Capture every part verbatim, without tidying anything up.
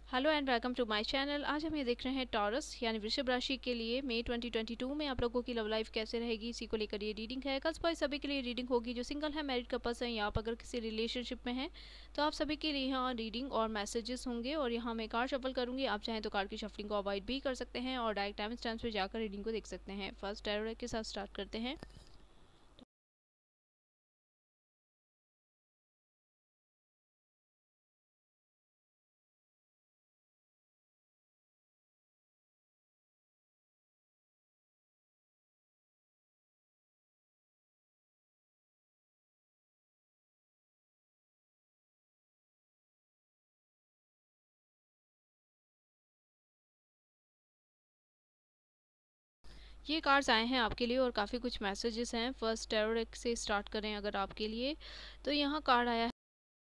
Hello and welcome to my channel. आज हम ये देख रहे हैं टॉरस यानी वृषभ राशि के लिए मई ट्वेंटी ट्वेंटी टू में आप लोगों की लव लाइफ कैसे रहेगी, इसी को लेकर ये रीडिंग है। गर्ल्स बॉय सभी के लिए रीडिंग होगी। जो सिंगल है, मैरिड कपल्स हैं या आप अगर किसी रिलेशनशिप में हैं तो आप सभी के लिए यहाँ रीडिंग और मैसेजेस होंगे। और यहाँ मैं कार्ड शफल करूँगी, आप चाहें तो कार्ड की शफलिंग को अवॉइड भी कर सकते हैं और डायरेक्ट टाइम स्टैम्प्स पर जाकर रीडिंग को देख सकते हैं। फर्स्ट टैरो डेक के साथ स्टार्ट करते हैं। ये कार्ड्स आए हैं आपके लिए और काफ़ी कुछ मैसेजेस हैं। फर्स्ट टैरो डेक से स्टार्ट करें अगर आपके लिए तो यहाँ कार्ड आया है,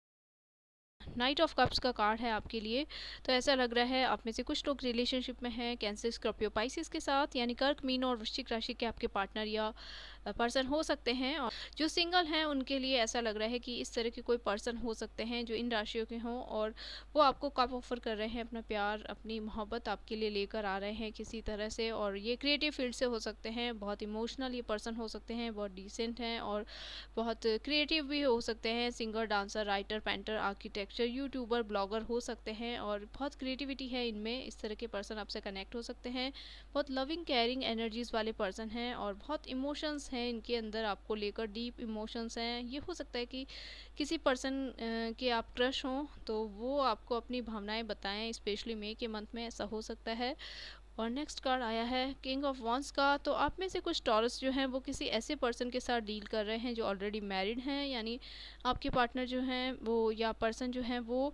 नाइट ऑफ कप्स का कार्ड है आपके लिए। तो ऐसा लग रहा है आप में से कुछ लोग रिलेशनशिप में हैं कैंसर, स्कॉर्पियो, पाइसिस के साथ, यानी कर्क, मीन और वृश्चिक राशि के आपके पार्टनर या पर्सन हो सकते हैं। और जो सिंगल हैं उनके लिए ऐसा लग रहा है कि इस तरह के कोई पर्सन हो सकते हैं जो इन राशियों के हों और वो आपको कब ऑफर कर रहे हैं अपना प्यार, अपनी मोहब्बत आपके लिए लेकर आ रहे हैं किसी तरह से। और ये क्रिएटिव फील्ड से हो सकते हैं, बहुत इमोशनल ये पर्सन हो सकते हैं, बहुत डिसेंट हैं और बहुत क्रिएटिव भी हो सकते हैं। Singer, dancer, writer, painter, architecture, YouTuber, blogger हो सकते हैं और बहुत क्रिएटिविटी है इनमें। इस तरह के पर्सन आपसे कनेक्ट हो सकते हैं। बहुत लविंग, केयरिंग एनर्जीज वाले पर्सन हैं और बहुत इमोशंस हैं इनके अंदर आपको लेकर, डीप इमोशंस हैं। ये हो सकता है कि किसी पर्सन के आप क्रश हों तो वो आपको अपनी भावनाएं बताएं, स्पेशली मई के मंथ में ऐसा हो सकता है। और नेक्स्ट कार्ड आया है किंग ऑफ वॉन्स का। तो आप में से कुछ टॉरस जो हैं वो किसी ऐसे पर्सन के साथ डील कर रहे हैं जो ऑलरेडी मैरिड हैं, यानी आपके पार्टनर जो हैं वो या पर्सन जो हैं वो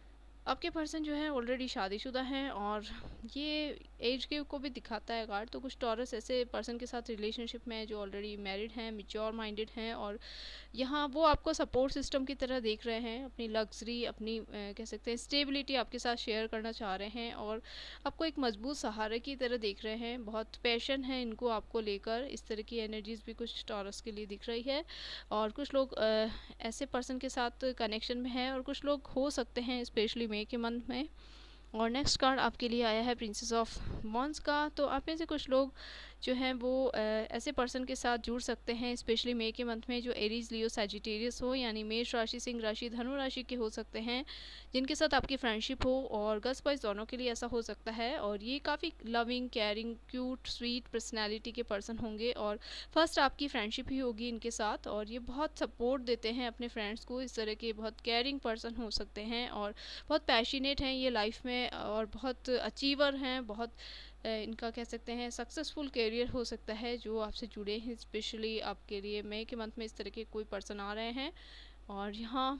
आपके पर्सन जो है ऑलरेडी शादीशुदा हैं। और ये एज के को भी दिखाता है कार्ड। तो कुछ टॉरस ऐसे पर्सन के साथ रिलेशनशिप में है जो ऑलरेडी मैरिड हैं, मैच्योर माइंडेड हैं और यहाँ वो आपको सपोर्ट सिस्टम की तरह देख रहे हैं। अपनी लग्जरी, अपनी अ, कह सकते हैं स्टेबिलिटी आपके साथ शेयर करना चाह रहे हैं और आपको एक मजबूत सहारे की तरह देख रहे हैं। बहुत पैशन है इनको आपको लेकर। इस तरह की एनर्जीज भी कुछ टॉरस के लिए दिख रही है। और कुछ लोग आ, ऐसे पर्सन के साथ कनेक्शन में हैं और कुछ लोग हो सकते हैं स्पेशली मई के मंथ में। और नेक्स्ट कार्ड आपके लिए आया है प्रिंसेस ऑफ वॉन्स का। तो आप में से कुछ लोग जो हैं वो आ, ऐसे पर्सन के साथ जुड़ सकते हैं स्पेशली मई के मंथ में जो एरीज, लियो, सैजिटेरियस हो, यानी मेष राशि, सिंह राशि, धनु राशि के हो सकते हैं जिनके साथ आपकी फ्रेंडशिप हो। और गर्ल्स बॉयज़ दोनों के लिए ऐसा हो सकता है। और ये काफ़ी loving, caring, cute, sweet personality के पर्सन होंगे और फर्स्ट आपकी फ्रेंडशिप ही होगी इनके साथ। और ये बहुत सपोर्ट देते हैं अपने फ्रेंड्स को। इस तरह के बहुत केयरिंग पर्सन हो सकते हैं और बहुत पैशनेट हैं ये लाइफ में और बहुत अचीवर हैं। बहुत इनका कह सकते हैं सक्सेसफुल करियर हो सकता है जो आपसे जुड़े हैं। स्पेशली आपके लिए मई के मंथ में इस तरह के कोई पर्सन आ रहे हैं। और यहाँ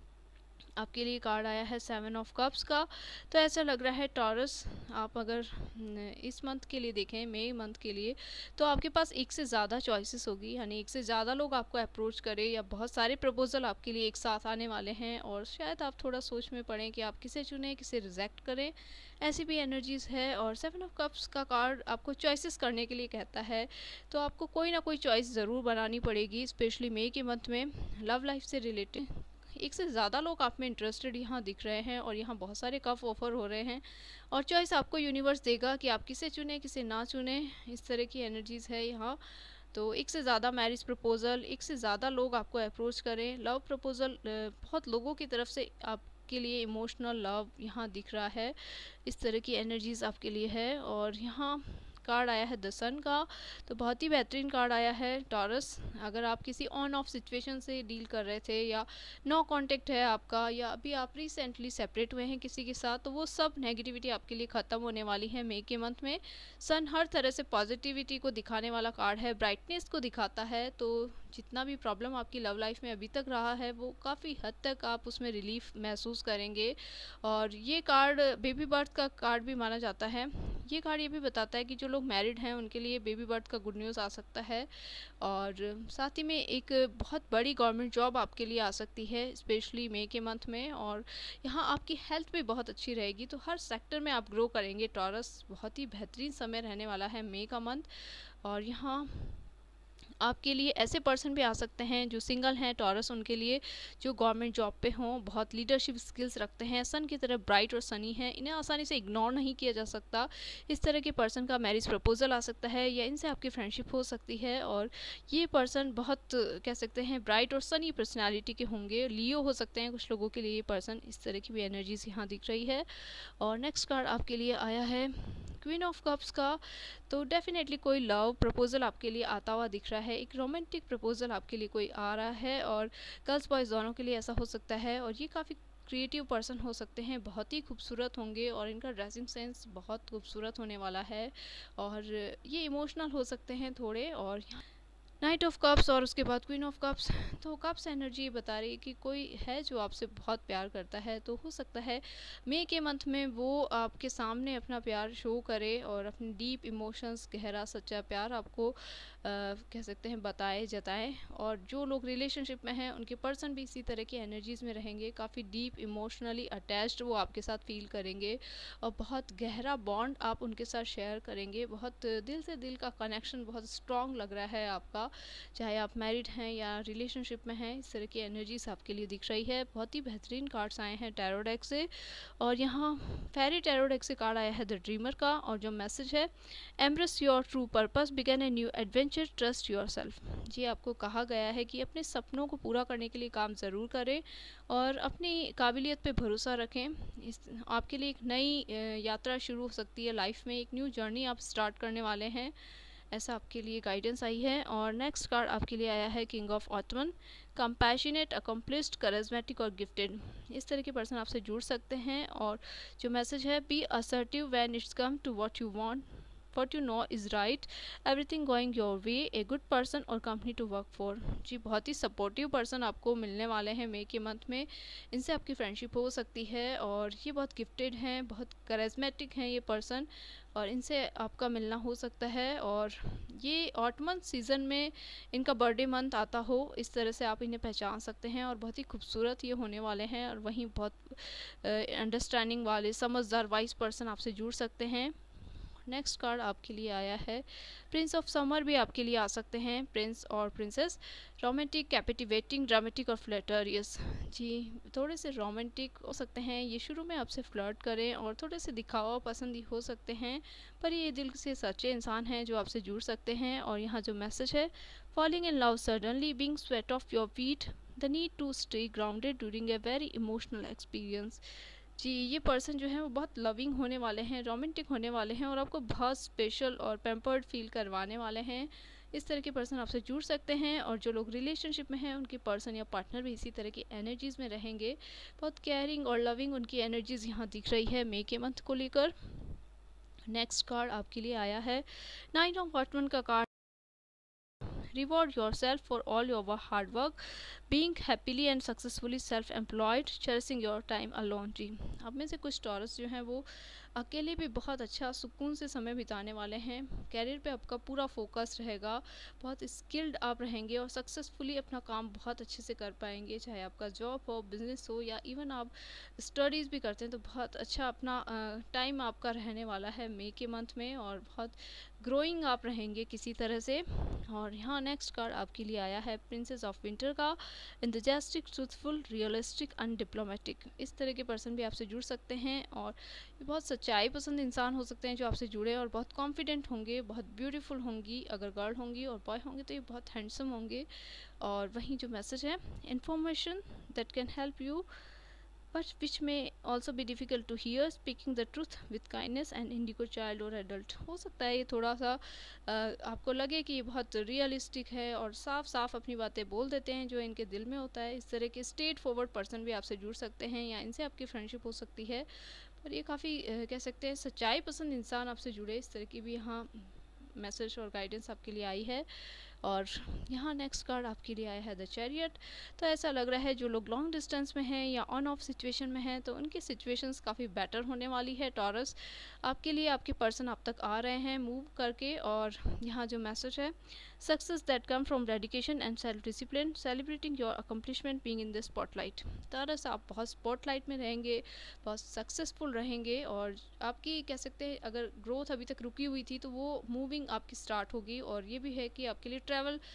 आपके लिए कार्ड आया है सेवन ऑफ कप्स का। तो ऐसा लग रहा है टॉरस, आप अगर इस मंथ के लिए देखें, मई मंथ के लिए, तो आपके पास एक से ज़्यादा चॉइसेस होगी, यानी एक से ज़्यादा लोग आपको अप्रोच करें या बहुत सारे प्रपोजल आपके लिए एक साथ आने वाले हैं। और शायद आप थोड़ा सोच में पड़ें कि आप किसे चुनें, किसे रिजेक्ट करें, ऐसी भी एनर्जीज़ है। और सेवन ऑफ कप्स का कार्ड आपको चॉइसेस करने के लिए कहता है। तो आपको कोई ना कोई चॉइस ज़रूर बनानी पड़ेगी स्पेशली मई के मंथ में लव लाइफ से रिलेटेड। एक से ज़्यादा लोग आप में इंटरेस्टेड यहाँ दिख रहे हैं और यहाँ बहुत सारे कप ऑफर हो रहे हैं और चॉइस आपको यूनिवर्स देगा कि आप किसे चुने, किसे ना चुने। इस तरह की एनर्जीज़ है यहाँ। तो एक से ज़्यादा मैरिज प्रपोज़ल, एक से ज़्यादा लोग आपको अप्रोच करें, लव प्रपोज़ल बहुत लोगों की तरफ से आप के लिए इमोशनल लव यहाँ दिख रहा है। इस तरह की एनर्जीज़ आपके लिए है। और यहाँ कार्ड आया है द सन का। तो बहुत ही बेहतरीन कार्ड आया है टॉरस। अगर आप किसी ऑन ऑफ सिचुएशन से डील कर रहे थे या नो कांटेक्ट है आपका या अभी आप रिसेंटली सेपरेट हुए हैं किसी के साथ, तो वो सब नेगेटिविटी आपके लिए ख़त्म होने वाली है मई के मंथ में। सन हर तरह से पॉजिटिविटी को दिखाने वाला कार्ड है, ब्राइटनेस को दिखाता है। तो जितना भी प्रॉब्लम आपकी लव लाइफ में अभी तक रहा है वो काफ़ी हद तक आप उसमें रिलीफ महसूस करेंगे। और ये कार्ड बेबी बर्थ का कार्ड भी माना जाता है। ये कार्ड ये भी बताता है कि जो लोग मैरिड हैं उनके लिए बेबी बर्थ का गुड न्यूज़ आ सकता है। और साथ ही में एक बहुत बड़ी गवर्नमेंट जॉब आपके लिए आ सकती है स्पेशली मई के मंथ में। और यहाँ आपकी हेल्थ भी बहुत अच्छी रहेगी। तो हर सेक्टर में आप ग्रो करेंगे टॉरस। बहुत ही बेहतरीन समय रहने वाला है मई का मंथ। और यहाँ आपके लिए ऐसे पर्सन भी आ सकते हैं जो सिंगल हैं टॉरस, उनके लिए जो गवर्नमेंट जॉब पे हों, बहुत लीडरशिप स्किल्स रखते हैं, सन की तरह ब्राइट और सनी हैं, इन्हें आसानी से इग्नोर नहीं किया जा सकता। इस तरह के पर्सन का मैरिज प्रपोजल आ सकता है या इनसे आपकी फ्रेंडशिप हो सकती है। और ये पर्सन बहुत कह सकते हैं ब्राइट और सनी पर्सनैलिटी के होंगे, लियो हो सकते हैं कुछ लोगों के लिए ये पर्सन। इस तरह की भी एनर्जीज यहाँ दिख रही है। और नेक्स्ट कार्ड आपके लिए आया है क्वीन ऑफ कप्स का। तो डेफिनेटली कोई लव प्रपोजल आपके लिए आता हुआ दिख रहा है, एक रोमांटिक प्रपोजल आपके लिए कोई आ रहा है। और गर्ल्स बॉयज़ दोनों के लिए ऐसा हो सकता है। और ये काफ़ी क्रिएटिव पर्सन हो सकते हैं, बहुत ही खूबसूरत होंगे और इनका ड्रेसिंग सेंस बहुत खूबसूरत होने वाला है। और ये इमोशनल हो सकते हैं थोड़े। और नाइट ऑफ कप्स और उसके बाद क्वीन ऑफ कप्स। तो कप्स एनर्जी बता रही है कि कोई है जो आपसे बहुत प्यार करता है। तो हो सकता है मई के मंथ में वो आपके सामने अपना प्यार शो करे और अपने डीप इमोशंस, गहरा सच्चा प्यार आपको आ, कह सकते हैं बताए, जताएं। और जो लोग रिलेशनशिप में हैं उनके पर्सन भी इसी तरह की एनर्जीज़ में रहेंगे, काफ़ी डीप इमोशनली अटैच्ड वो आपके साथ फील करेंगे और बहुत गहरा बॉन्ड आप उनके साथ शेयर करेंगे। बहुत दिल से दिल का कनेक्शन बहुत स्ट्रॉन्ग लग रहा है आपका, चाहे आप मैरिड हैं या रिलेशनशिप में हैं। इस तरह की एनर्जीज आपके लिए दिख रही है। बहुत ही बेहतरीन कार्ड्स आए हैं टैरो डेक से। और यहाँ फेरी टैरो डेक से कार्ड आया है द ड्रीमर का। और जो मैसेज है, embrace your true purpose, begin a new adventure, trust yourself. जी आपको कहा गया है कि अपने सपनों को पूरा करने के लिए काम ज़रूर करें और अपनी काबिलियत पे भरोसा रखें। इस आपके लिए एक नई यात्रा शुरू हो सकती है लाइफ में, एक न्यू जर्नी आप स्टार्ट करने वाले हैं, ऐसा आपके लिए गाइडेंस आई है। और नेक्स्ट कार्ड आपके लिए आया है king of autumn, compassionate, accomplished, charismatic और गिफ्टेड। इस तरह के पर्सन आपसे जुड़ सकते हैं। और जो मैसेज है, be assertive when it's come to what you want, what you know is right, everything going your way, a good person और company to work for। जी बहुत ही सपोर्टिव पर्सन आपको मिलने वाले हैं मई के मंथ में, इनसे आपकी फ्रेंडशिप हो सकती है। और ये बहुत गिफ्टेड हैं, बहुत करिज्मेटिक हैं ये पर्सन, और इनसे आपका मिलना हो सकता है। और ये ऑटमन सीज़न में इनका बर्थडे मंथ आता हो, इस तरह से आप इन्हें पहचान सकते हैं। और बहुत ही खूबसूरत ये होने वाले हैं। और वहीं बहुत अंडरस्टैंडिंग वाले, समझदार, वाइज पर्सन आपसे जुड़ सकते हैं। नेक्स्ट कार्ड आपके लिए आया है प्रिंस ऑफ समर, भी आपके लिए आ सकते हैं प्रिंस और प्रिंसेस। रोमांटिक, कैपिटिवेटिंग, ड्रामेटिक और फ्लर्टरियस। जी थोड़े से रोमांटिक हो सकते हैं, ये शुरू में आपसे फ्लर्ट करें और थोड़े से दिखावा पसंद ही हो सकते हैं, पर ये दिल से सच्चे इंसान हैं जो आपसे जुड़ सकते हैं। और यहाँ जो मैसेज है, falling in love suddenly, being swept off your feet, the need to stay grounded during a very emotional experience. जी ये पर्सन जो है वो बहुत लविंग होने वाले हैं, रोमांटिक होने वाले हैं और आपको बहुत स्पेशल और पैम्पर्ड फील करवाने वाले हैं। इस तरह के पर्सन आपसे जुड़ सकते हैं। और जो लोग रिलेशनशिप में हैं उनके पर्सन या पार्टनर भी इसी तरह की एनर्जीज़ में रहेंगे, बहुत केयरिंग और लविंग उनकी एनर्जीज़ यहाँ दिख रही है मई के मंथ को लेकर। नेक्स्ट कार्ड आपके लिए आया है नाइन ऑफ वॉटमन का card, reward yourself for all your hard work, being happily and successfully self employed, cherishing your time alone। जी अब में से कुछ टॉरस जो हैं वो अकेले भी बहुत अच्छा सुकून से समय बिताने वाले हैं। कैरियर पे आपका पूरा फोकस रहेगा, बहुत स्किल्ड आप रहेंगे और सक्सेसफुली अपना काम बहुत अच्छे से कर पाएंगे, चाहे आपका जॉब हो, बिजनेस हो या इवन आप स्टडीज़ भी करते हैं। तो बहुत अच्छा अपना टाइम आपका रहने वाला है मई के मंथ में और बहुत ग्रोइंग आप रहेंगे किसी तरह से। और यहाँ नेक्स्ट कार्ड आपके लिए आया है प्रिंसेस ऑफ विंटर का, enthusiastic, truthful, realistic and diplomatic. इस तरह के पर्सन भी आपसे जुड़ सकते हैं और बहुत सच्चाई पसंद इंसान हो सकते हैं जो आपसे जुड़े और बहुत कॉन्फिडेंट होंगे, बहुत ब्यूटीफुल होंगी अगर गर्ल होंगी, और बॉय होंगे तो ये बहुत हैंडसम होंगे। और वहीं जो मैसेज है, information that can help you but which may also be difficult to hear, speaking the truth with kindness and indigo child और adult। हो सकता है ये थोड़ा सा आ, आपको लगे कि ये बहुत रियलिस्टिक है और साफ साफ अपनी बातें बोल देते हैं जो इनके दिल में होता है। इस तरह के स्ट्रेट फॉरवर्ड पर्सन भी आपसे जुड़ सकते हैं या इनसे आपकी फ्रेंडशिप हो सकती है। पर ये काफ़ी कह सकते हैं सच्चाई पसंद इंसान आपसे जुड़े, इस तरह की भी यहाँ मैसेज और गाइडेंस आपके लिए आई है। और यहाँ नेक्स्ट कार्ड आपके लिए आया है द चैरियट। तो ऐसा लग रहा है जो लोग लॉन्ग डिस्टेंस में हैं या ऑन ऑफ सिचुएशन में हैं तो उनकी सिचुएशंस काफ़ी बेटर होने वाली है टॉरस। आपके लिए आपके पर्सन आप तक आ रहे हैं मूव करके। और यहाँ जो मैसेज है, success that come from dedication and self discipline, celebrating your accomplishment, being in the spotlight. Taurus आप बहुत स्पॉटलाइट में रहेंगे, बहुत सक्सेसफुल रहेंगे और आपकी कह सकते हैं अगर ग्रोथ अभी तक रुकी हुई थी तो वो मूविंग आपकी स्टार्ट होगी। और ये भी है कि आपके लिए ट्रैवल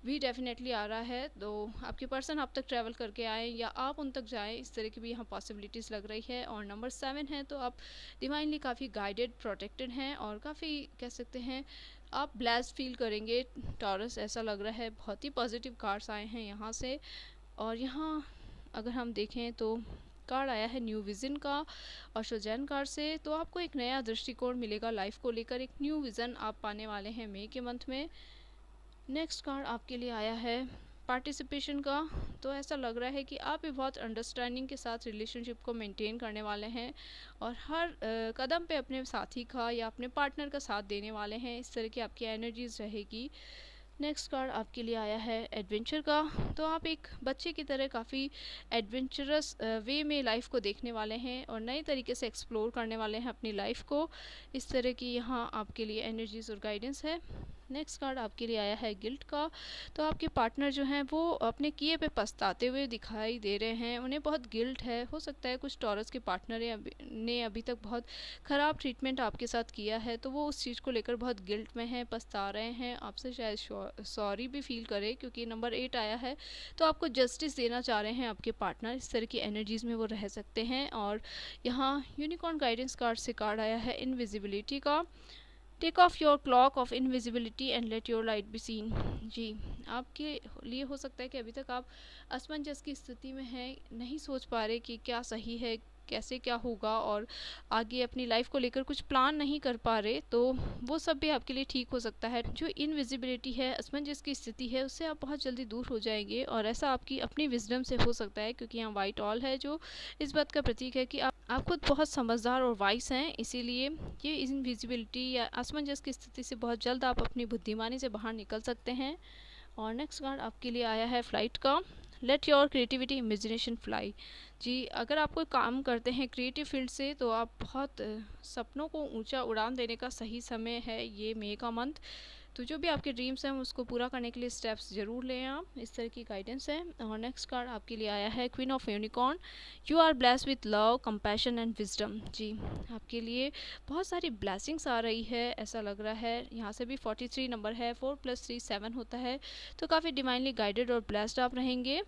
भी डेफिनेटली आ रहा है, तो आपके पर्सन आप तक ट्रैवल करके आए या आप उन तक जाएं, इस तरह की भी यहाँ पॉसिबिलिटीज़ लग रही है। और नंबर सेवन है, तो आप डिवाइनली काफ़ी गाइडेड, प्रोटेक्टेड हैं और काफ़ी कह सकते हैं आप ब्लेस्ड फील करेंगे टॉरस, ऐसा लग रहा है। बहुत ही पॉजिटिव कार्ड्स आए हैं यहाँ से। और यहाँ अगर हम देखें तो कार्ड आया है न्यू विज़न का और शोजैन कार्ड से, तो आपको एक नया दृष्टिकोण मिलेगा लाइफ को लेकर, एक न्यू विज़न आप पाने वाले हैं मई के मंथ में। नेक्स्ट कार्ड आपके लिए आया है पार्टिसिपेशन का, तो ऐसा लग रहा है कि आप भी बहुत अंडरस्टैंडिंग के साथ रिलेशनशिप को मेंटेन करने वाले हैं और हर आ, कदम पे अपने साथी का या अपने पार्टनर का साथ देने वाले हैं, इस तरह की आपकी एनर्जीज रहेगी। नेक्स्ट कार्ड आपके लिए आया है एडवेंचर का, तो आप एक बच्चे की तरह काफ़ी एडवेंचरस वे में लाइफ को देखने वाले हैं और नए तरीके से एक्सप्लोर करने वाले हैं अपनी लाइफ को, इस तरह की यहाँ आपके लिए एनर्जीज और गाइडेंस है। नेक्स्ट कार्ड आपके लिए आया है गिल्ट का, तो आपके पार्टनर जो हैं वो अपने किए पे पछताते हुए दिखाई दे रहे हैं, उन्हें बहुत गिल्ट है। हो सकता है कुछ टॉरस के पार्टनर ने अभी तक बहुत ख़राब ट्रीटमेंट आपके साथ किया है, तो वो उस चीज़ को लेकर बहुत गिल्ट में हैं, पछता रहे हैं, आपसे शायद सॉरी भी फील करें क्योंकि नंबर एट आया है, तो आपको जस्टिस देना चाह रहे हैं आपके पार्टनर, इस तरह की एनर्जीज़ में वो रह सकते हैं। और यहाँ यूनिकॉर्न गाइडेंस कार्ड से कार्ड आया है इनविजिबिलिटी का, take off your cloak of invisibility and let your light be seen. जी, आपके लिए हो सकता है कि अभी तक आप असमंजस की स्थिति में हैं, नहीं सोच पा रहे कि क्या सही है, कैसे क्या होगा और आगे अपनी लाइफ को लेकर कुछ प्लान नहीं कर पा रहे, तो वो सब भी आपके लिए ठीक हो सकता है। जो इनविजिबिलिटी है, असमंजस की स्थिति है, उससे आप बहुत जल्दी दूर हो जाएंगे और ऐसा आपकी अपनी विजडम से हो सकता है, क्योंकि यहाँ वाइट ऑल है जो इस बात का प्रतीक है कि आप आप खुद बहुत समझदार और वाइस हैं, इसीलिए ये इनविजिबिलिटी या असमंजस की स्थिति से बहुत जल्द आप अपनी बुद्धिमानी से बाहर निकल सकते हैं। और नेक्स्ट कार्ड आपके लिए आया है फ्लाइट का, let your creativity imagination fly. जी, अगर आप कोई काम करते हैं क्रिएटिव फील्ड से, तो आप बहुत सपनों को ऊंचा उड़ान देने का सही समय है ये मई का मंथ, तो जो भी आपके ड्रीम्स हैं उसको पूरा करने के लिए स्टेप्स ज़रूर लें आप, इस तरह की गाइडेंस है। और नेक्स्ट कार्ड आपके लिए आया है queen of unicorn, you are blessed with love, compassion and wisdom. जी, आपके लिए बहुत सारी ब्लेसिंग्स आ रही है, ऐसा लग रहा है। यहाँ से भी फोर्टी थ्री नंबर है, फोर प्लस थ्री सेवन होता है, तो काफ़ी डिवाइनली गाइडेड और ब्लेस्ड आप रहेंगे।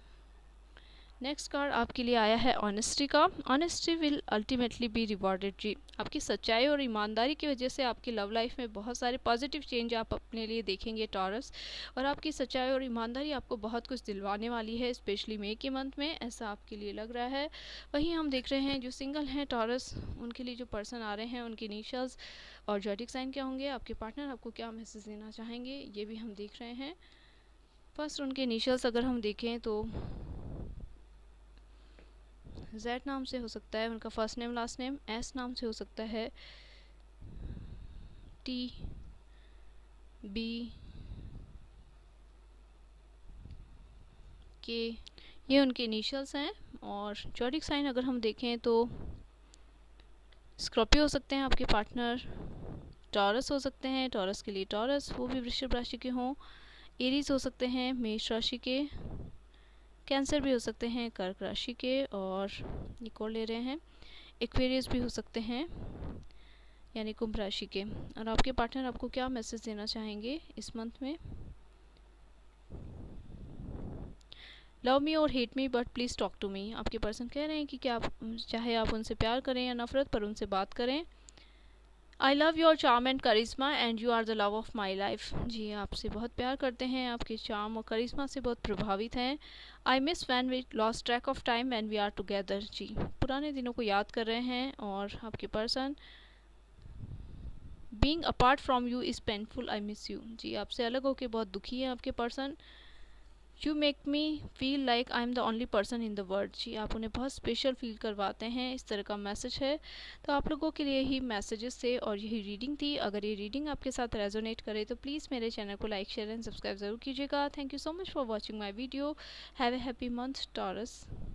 नेक्स्ट कार्ड आपके लिए आया है ऑनेस्टी का, honesty will ultimately be rewarded. जी, आपकी सच्चाई और ईमानदारी की वजह से आपकी लव लाइफ में बहुत सारे पॉजिटिव चेंज आप अपने लिए देखेंगे टॉरस, और आपकी सच्चाई और ईमानदारी आपको बहुत कुछ दिलवाने वाली है, स्पेशली मई के मंथ में, ऐसा आपके लिए लग रहा है। वहीं हम देख रहे हैं जो सिंगल हैं टॉरस, उनके लिए जो पर्सन आ रहे हैं उनके इनिशियल्स और ज़ोडिएक साइन क्या होंगे, आपके पार्टनर आपको क्या मैसेज देना चाहेंगे, ये भी हम देख रहे हैं। फर्स्ट उनके इनिशियल्स अगर हम देखें तो जेड नाम से हो सकता है उनका first name last name, S नाम से हो सकता है, टी बी के, ये उनके इनिशियल्स हैं। और ज़ोडिएक साइन अगर हम देखें तो स्कॉर्पियो हो सकते हैं आपके पार्टनर, टॉरस हो सकते हैं, टॉरस के लिए टॉरस वो भी वृषभ राशि के हों, एरीज हो सकते हैं मेष राशि के, कैंसर भी हो सकते हैं कर्क राशि के, और एक और ले रहे हैं एक्वेरियस भी हो सकते हैं यानी कुंभ राशि के। और आपके पार्टनर आपको क्या मैसेज देना चाहेंगे इस मंथ में, लव मी और hate me but please talk to me. आपके पर्सन कह रहे हैं कि क्या आप चाहे आप उनसे प्यार करें या नफरत, पर उनसे बात करें। I love your charm and charisma and you are the love of my life. जी, आपसे बहुत प्यार करते हैं, आपके चार्म और करिश्मा से बहुत प्रभावित हैं। I miss when we lost track of time and we are together. जी, पुराने दिनों को याद कर रहे हैं। और आपके person, being apart from you is painful, I miss you. जी, आपसे अलग होकर बहुत दुखी है आपके person. You make me feel like I am the only person in the world. जी, आप उन्हें बहुत स्पेशल फील करवाते हैं, इस तरह का मैसेज है। तो आप लोगों के लिए ही मैसेजेस थे और यही रीडिंग थी। अगर ये रीडिंग आपके साथ रेजोनेट करे तो प्लीज़ मेरे चैनल को लाइक शेयर एंड सब्सक्राइब ज़रूर कीजिएगा। Thank you so much for watching my video. Have a happy month taurus.